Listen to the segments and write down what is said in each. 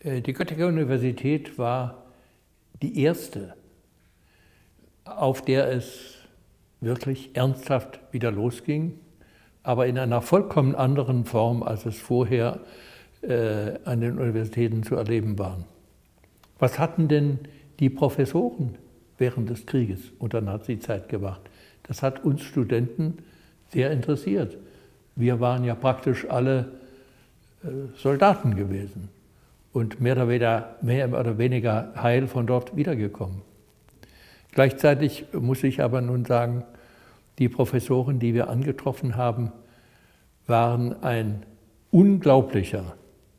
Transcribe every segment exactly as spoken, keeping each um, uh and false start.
Die Göttinger Universität war die erste, auf der es wirklich ernsthaft wieder losging, aber in einer vollkommen anderen Form, als es vorher äh, an den Universitäten zu erleben war. Was hatten denn die Professoren während des Krieges und der Nazizeit gemacht? Das hat uns Studenten sehr interessiert. Wir waren ja praktisch alle äh, Soldaten gewesen und mehr oder, weniger, mehr oder weniger heil von dort wiedergekommen. Gleichzeitig muss ich aber nun sagen, die Professoren, die wir angetroffen haben, waren ein unglaublicher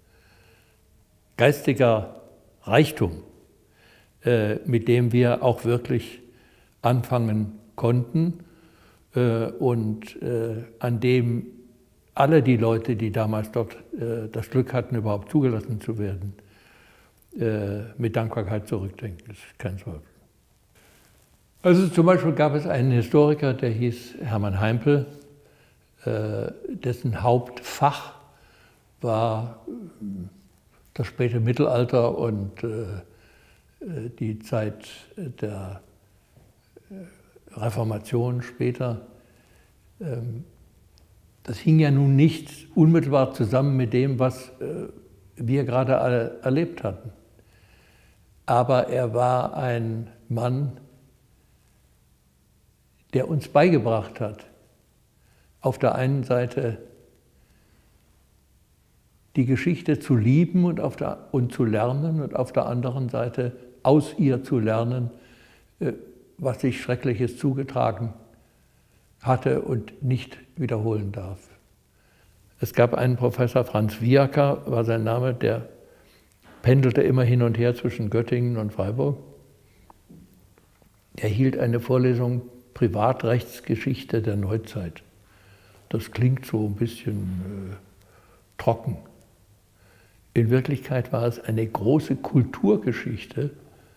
geistiger Reichtum, äh, mit dem wir auch wirklich anfangen konnten äh, und äh, an dem alle die Leute, die damals dort äh, das Glück hatten, überhaupt zugelassen zu werden, äh, mit Dankbarkeit zurückdenken. Das ist kein Zweifel. Also zum Beispiel gab es einen Historiker, der hieß Hermann Heimpel, äh, dessen Hauptfach war das späte Mittelalter und äh, die Zeit der Reformation später. Ähm, das hing ja nun nicht unmittelbar zusammen mit dem, was äh, wir gerade alle erlebt hatten. Aber er war ein Mann, der uns beigebracht hat, auf der einen Seite die Geschichte zu lieben und, auf der, und zu lernen und auf der anderen Seite aus ihr zu lernen, was sich Schreckliches zugetragen hatte und nicht wiederholen darf. Es gab einen Professor, Franz Viaker war sein Name, der pendelte immer hin und her zwischen Göttingen und Freiburg. Er hielt eine Vorlesung Privatrechtsgeschichte der Neuzeit. Das klingt so ein bisschen äh, trocken. In Wirklichkeit war es eine große Kulturgeschichte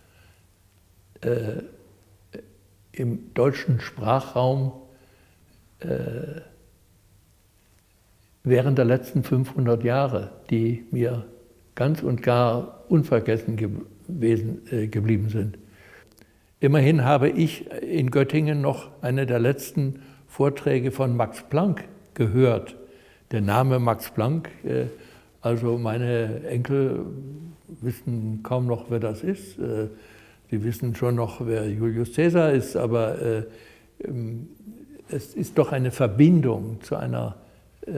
äh, im deutschen Sprachraum äh, während der letzten fünfhundert Jahre, die mir ganz und gar unvergessen gewesen, äh, geblieben sind. Immerhin habe ich in Göttingen noch eine der letzten Vorträge von Max Planck gehört. Der Name Max Planck, äh, also meine Enkel wissen kaum noch, wer das ist. Äh, sie wissen schon noch, wer Julius Caesar ist, aber äh, ähm, es ist doch eine Verbindung zu einer äh,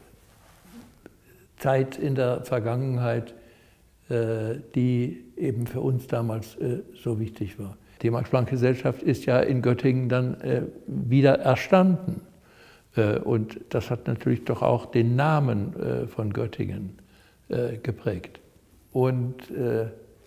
Zeit in der Vergangenheit, äh, die eben für uns damals äh, so wichtig war. Die Max-Planck-Gesellschaft ist ja in Göttingen dann äh, wieder erstanden. Äh, und das hat natürlich doch auch den Namen äh, von Göttingen äh, geprägt. Und äh,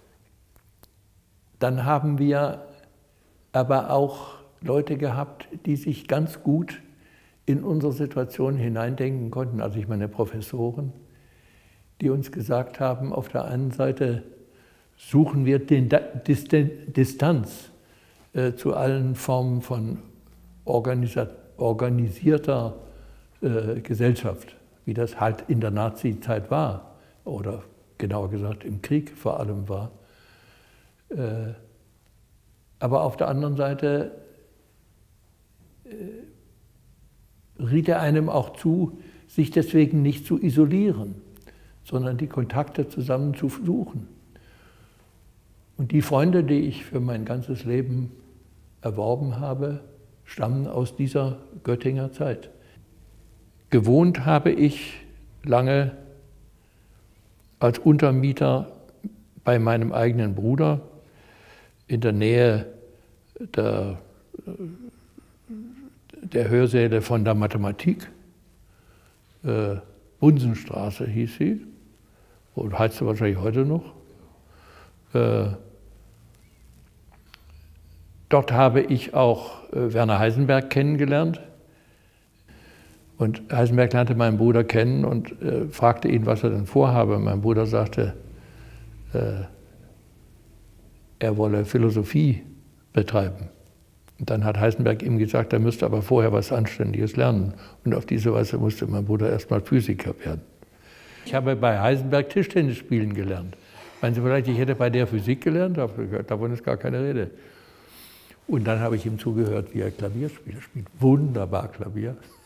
dann haben wir aber auch Leute gehabt, die sich ganz gut in unsere Situation hineindenken konnten. Also ich meine Professoren, die uns gesagt haben, auf der einen Seite suchen wir den Distanz äh, zu allen Formen von organisierter äh, Gesellschaft, wie das halt in der Nazi-Zeit war oder genauer gesagt im Krieg vor allem war. Äh, aber auf der anderen Seite äh, riet er einem auch zu, sich deswegen nicht zu isolieren, sondern die Kontakte zusammen zu suchen. Und die Freunde, die ich für mein ganzes Leben erworben habe, stammen aus dieser Göttinger Zeit. Gewohnt habe ich lange als Untermieter bei meinem eigenen Bruder in der Nähe der, der Hörsäle von der Mathematik. Äh, Bunsenstraße hieß sie und heißt sie wahrscheinlich heute noch. Äh, Dort habe ich auch Werner Heisenberg kennengelernt. Und Heisenberg lernte meinen Bruder kennen und äh, fragte ihn, was er denn vorhabe. Mein Bruder sagte, äh, er wolle Philosophie betreiben. Und dann hat Heisenberg ihm gesagt, er müsste aber vorher was Anständiges lernen. Und auf diese Weise musste mein Bruder erstmal Physiker werden. Ich habe bei Heisenberg Tischtennis spielen gelernt. Meinen Sie vielleicht, ich hätte bei der Physik gelernt? Davon ist gar keine Rede. Und dann habe ich ihm zugehört, wie er Klavier spielt. Er spielt wunderbar Klavier.